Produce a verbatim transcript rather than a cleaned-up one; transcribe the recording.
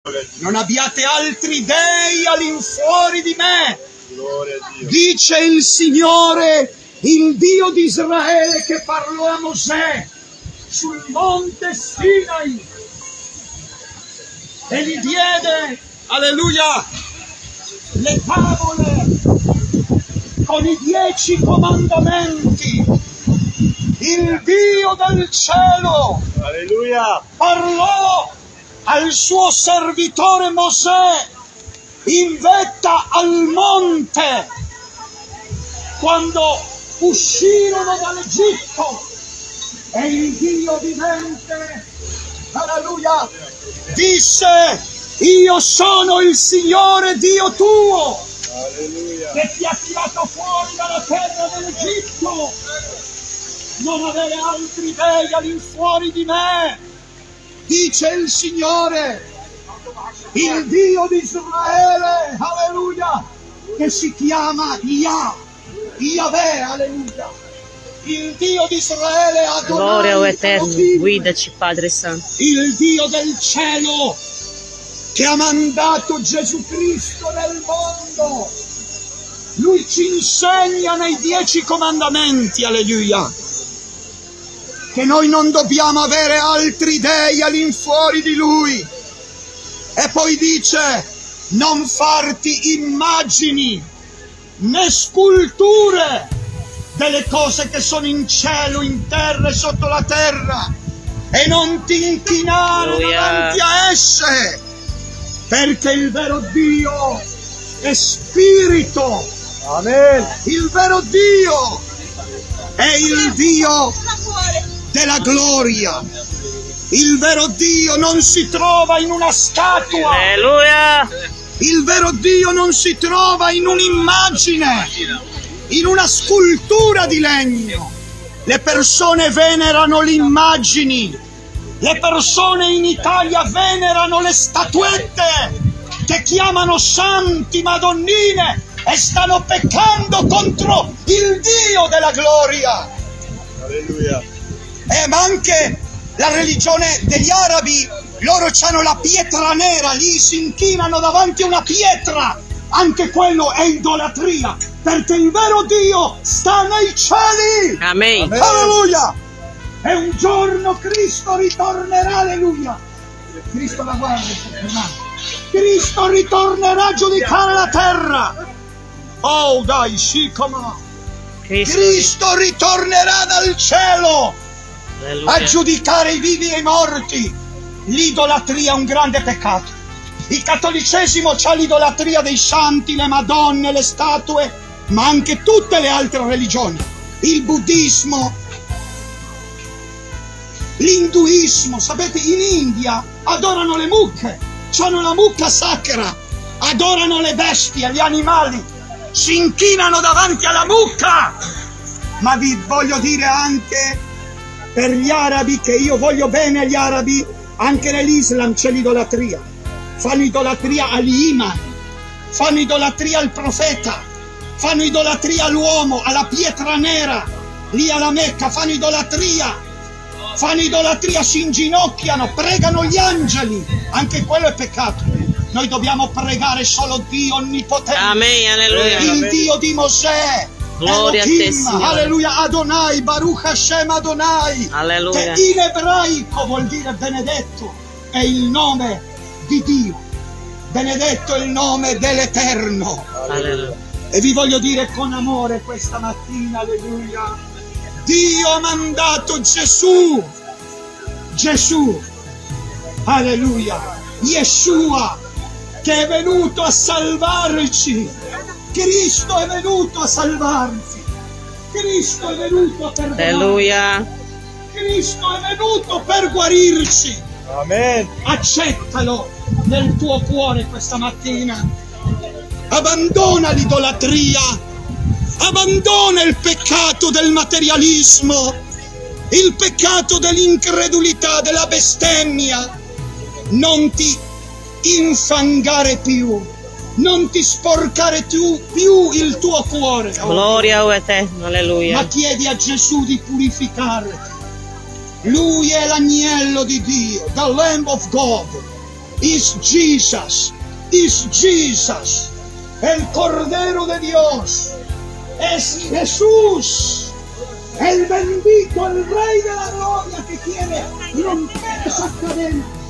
Non abbiate altri dei all'infuori di me. Gloria a Dio. Dice il Signore, il Dio di Israele, che parlò a Mosè sul monte Sinai e gli diede, alleluia, le tavole con i dieci comandamenti. Il Dio del cielo, Alleluia, parlò al suo servitore Mosè in vetta al monte quando uscirono dall'Egitto, e il Dio vivente, alleluia, disse: io sono il Signore Dio tuo, alleluia, che ti ha tirato fuori dalla terra dell'Egitto. Non avere altri dei all'infuori di me, dice il Signore, il Dio di Israele, alleluia, che si chiama Yah, Yahweh, alleluia, il Dio di Israele, Adonai, Gloria o Eterno, Elohim, guidaci Padre Santo. il Dio del cielo, che ha mandato Gesù Cristo nel mondo. Lui ci insegna nei dieci comandamenti, alleluia, che noi non dobbiamo avere altri dei all'infuori di Lui. E poi dice: non farti immagini né sculture delle cose che sono in cielo, in terra e sotto la terra, e non ti inchinare Alleluia. davanti a esse, perché il vero Dio è spirito. amen, Il vero Dio è il Dio della gloria. Il vero Dio non si trova in una statua. Alleluia. Il vero Dio non si trova in un'immagine, in una scultura di legno. Le persone venerano le immagini. Le persone in Italia venerano le statuette che chiamano santi, madonnine, e stanno peccando contro il Dio della gloria. alleluia, Eh, ma anche la religione degli arabi, loro hanno la pietra nera, lì si inchinano davanti a una pietra. Anche quello è idolatria, perché il vero Dio sta nei cieli. Amen. Amen. Alleluia! E un giorno Cristo ritornerà, alleluia. Cristo la guarda, Cristo ritornerà a giudicare la terra. Oh dai, sì, come no. Cristo. Cristo ritornerà dal cielo a Alleluia. giudicare i vivi e i morti. L'idolatria è un grande peccato. Il cattolicesimo c'ha l'idolatria dei santi, le madonne, le statue, ma anche tutte le altre religioni. Il buddismo, l'induismo, sapete, in India adorano le mucche, c'hanno la mucca sacra, adorano le bestie, gli animali, si inchinano davanti alla mucca. Ma vi voglio dire anche per gli arabi, che io voglio bene agli arabi, anche nell'Islam c'è l'idolatria. Fanno idolatria agli imam, fanno idolatria al profeta, fanno idolatria all'uomo, alla pietra nera, lì alla Mecca, fanno idolatria, fanno idolatria, si inginocchiano, pregano gli angeli, anche quello è peccato. Noi dobbiamo pregare solo Dio onnipotente, Amen. Alleluia. il Dio di Mosè, Gloria a te, Elohim, Signore. alleluia, Adonai, Baruch Hashem Adonai, Alleluia. che in ebraico vuol dire benedetto, è il nome di Dio, benedetto è il nome dell'Eterno. Alleluia. E vi voglio dire con amore questa mattina, alleluia, Dio ha mandato Gesù, Gesù, alleluia, Yeshua, che è venuto a salvarci. Cristo è venuto a salvarci. Cristo è venuto a perdonarci. Alleluia. Cristo è venuto per guarirci. amen, Accettalo nel tuo cuore questa mattina. Abbandona l'idolatria, abbandona il peccato del materialismo, il peccato dell'incredulità, della bestemmia. Non ti infangare più, non ti sporcare più, più il tuo cuore. Gloria o Eterno. Ma Alleluia. chiedi a Gesù di purificarti. Lui è l'agnello di Dio, the Lamb of God, is Jesus, is Jesus, el Cordero de Dios, es Jesús, el bendito, el Rey de la Gloria que quiere romper esas cadenas.